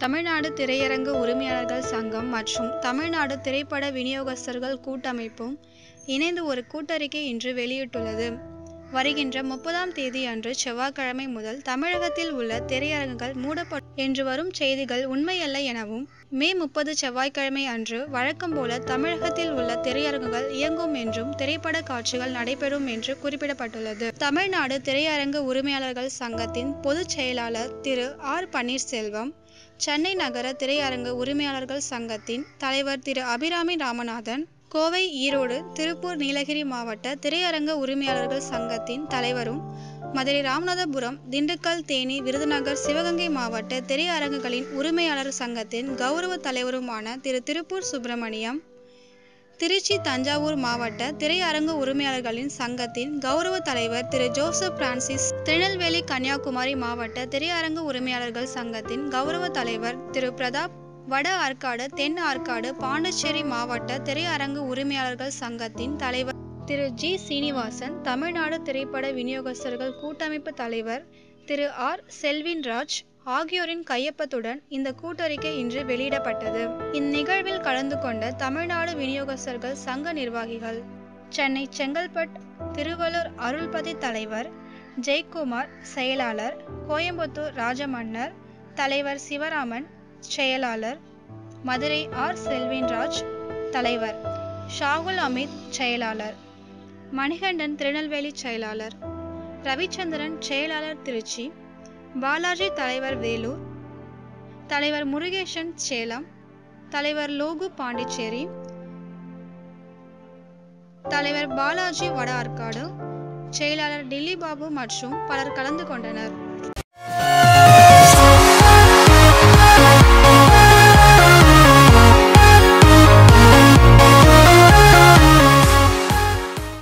தமிழ்நாடு திரையரங்கு உரிமையாளர்கள் சங்கம் மற்றும் தமிழ்நாடு திரைப்பட விநியோகஸ்தர்கள் கூட்டமைப்பும் இணைந்து ஒரு கூட்டறிக்கை இன்று வெளியிட்டுள்ளது. வருகின்ற 30ஆம் தேதி அன்று செவ்வாய்க்கிழமை முதல் தமிழகத்தில் உள்ள திரையரங்குகள் மூடப்படும் என்று வரும் செய்திகள் உண்மையல்ல எனவும், மே 30 செவ்வாய்க்கிழமை அன்று வழக்கம் போல தமிழகத்தில் உள்ள திரையரங்குகள் இயங்கும் என்றும் திரைப்பட காட்சிகள் நடைபெறும் என்று குறிப்பிடப்பட்டுள்ளது. தமிழ்நாடு திரையரங்கு உரிமையாளர்கள் சங்கத்தின் பொதுச் செயலாளர் திரு ஆர். பன்னீர்செல்வம், சென்னை நகர திரையரங்கு உரிமையாளர்கள் சங்கத்தின் தலைவர் திரு அபிராமி ராமநாதன், கோவை, ஈரோடு, திருப்பூர், நீலகிரி மாவட்ட திரையரங்கு உரிமையாளர்கள் சங்கத்தின் தலைவரும், மதுரை, ராமநாதபுரம், திண்டுக்கல், தேனி, விருதுநகர், சிவகங்கை மாவட்ட திரையரங்குகளின் உரிமையாளர் சங்கத்தின் கௌரவ தலைவருமான திரு திருப்பூர் சுப்பிரமணியம், திருச்சி, தஞ்சாவூர் மாவட்ட திரையரங்கு உரிமையாளர்களின் சங்கத்தின் கௌரவ தலைவர் திரு ஜோசப் பிரான்சிஸ், திருநெல்வேலி, கன்னியாகுமரி மாவட்ட திரையரங்கு உரிமையாளர்கள் சங்கத்தின் கௌரவ தலைவர் திரு பிரதாப், வட ஆற்காடு, தென் ஆற்காடு, பாண்டிச்சேரி மாவட்ட திரையரங்கு உரிமையாளர்கள் சங்கத்தின் தலைவர் திரு ஜி. சீனிவாசன், தமிழ்நாடு திரைப்பட விநியோகஸ்தர்கள் கூட்டமைப்பு தலைவர் திரு ஆர். செல்வின்ராஜ் ஆகியோரின் கையொப்பத்துடன் இந்த கூட்டறிக்கை இன்று வெளியிடப்பட்டது. இந்நிகழ்வில் கலந்து கொண்ட தமிழ்நாடு விநியோகஸ்தர்கள் சங்க நிர்வாகிகள்: சென்னை செங்கல்பட்டு திருவள்ளூர் அருள்பதி தலைவர் ஜெயக்குமார், செயலாளர்; கோயம்புத்தூர் ராஜமன்னர் தலைவர் சிவராமன், செயலாளர்; மதுரை ஆர். செல்வின்ராஜ், தலைவர்; ஷாகுல் அமீத், செயலாளர்; மணிகண்டன், திருநெல்வேலி, செயலாளர்; ரவிச்சந்திரன், செயலாளர், திருச்சி; பாலாஜி, தலைவர், வேலூர்; தலைவர் முருகேசன், சேலம்; தலைவர் லோகு, பாண்டிச்சேரி; தலைவர் பாலாஜி, வட ஆற்காடு; செயலாளர் டில்லி பாபு மற்றும் பலர் கலந்து கொண்டனர்.